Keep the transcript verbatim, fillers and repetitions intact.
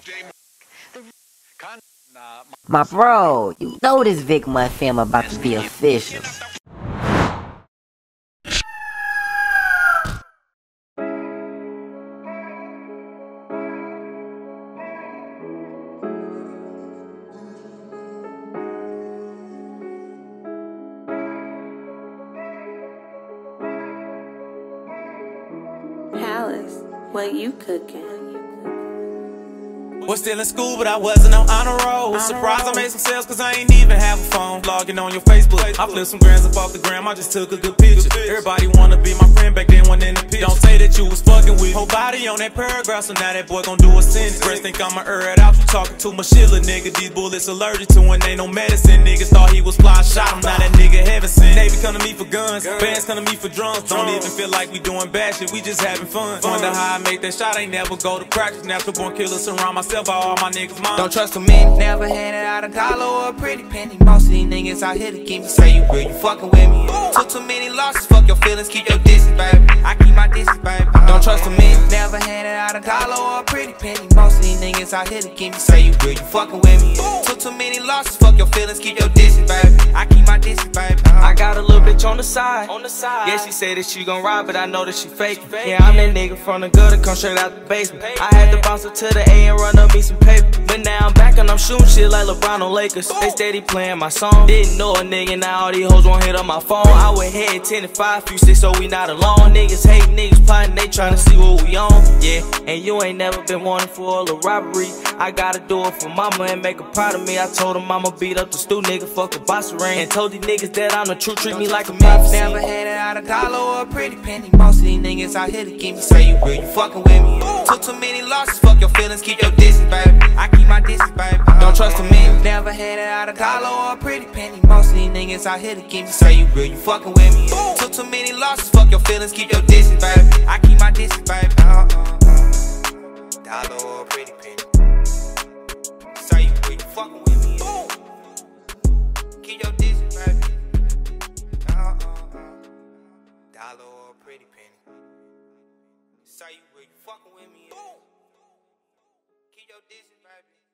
My bro, you know this Vic Month film about to be official. Palace, what you cooking? Was still in school, but I wasn't on honor roll. Surprised I made some sales, cause I ain't even have a phone. Logging on your Facebook, I flipped some grams up off the gram, I just took a good picture. Everybody wanna be my friend back then, one in the picture. Don't say that you was fucking with whole body on that paragraph, so now that boy gon' do a sentence. Breast think I'ma air it out, you talking to my Sheila, nigga. These bullets allergic to when ain't no medicine. Niggas thought he was fly, shot him, now that nigga heaven sent. They be coming to me for guns, bands come to me for drums. Don't even feel like we doing bad shit, we just having fun. Wonder how I make that shot, ain't never go to practice. Natural born killer, surround myself by all my niggas' mom. Don't trust a man, never handed out a dollar or a pretty penny. Most of these niggas out here to keep me say you real, you fucking with me. Took too many losses, fuck your feelings, keep your distance, baby. I keep my distance, baby. Don't trust a man, never handed out a dollar or a pretty penny. Most of these niggas out here to keep me say you real, you fucking with me. Took too many losses, fuck your feelings, keep your distance, baby. I keep my distance, baby. I got a little bitch on the side, on the side. Yeah, she said that she gon' ride, but I know that she fake. Yeah, I'm that nigga from the gutter, come straight out the basement. I had to bounce her to the A and run up me some paper. But now I'm back and I'm shooting shit like LeBron on Lakers. They steady playing my song. Didn't know a nigga, now all these hoes won't hit on my phone. I went head ten and five, few six, so we not alone. Niggas hate niggas plotting, they tryna see what we on. Yeah, and you ain't never been wanting for a little robbery. I gotta do it for mama and make her proud of me. I told her mama beat up the stew nigga, fuck the boss ring. And told these niggas that I'm the truth, treat me like a man. Never handed out a dollar or a pretty penny. Most of these niggas out here to keep me say you real, you fucking with me. Took too many losses, fuck your feelings, keep your distance, baby. I keep my distance, baby. Don't trust a man, never handed out a dollar or a pretty penny. Most of these niggas out here to keep me say you real, you fucking with me. Took too many losses, fuck your feelings, keep your distance, baby. I keep my distance, baby. Uh, uh, uh. Dollar or a pretty penny. Say you real, you fucking with me. Keep your distance, baby. Uh, uh, uh. Dollar or a pretty penny. Say you real, you fucking with me. Keep your distance, baby.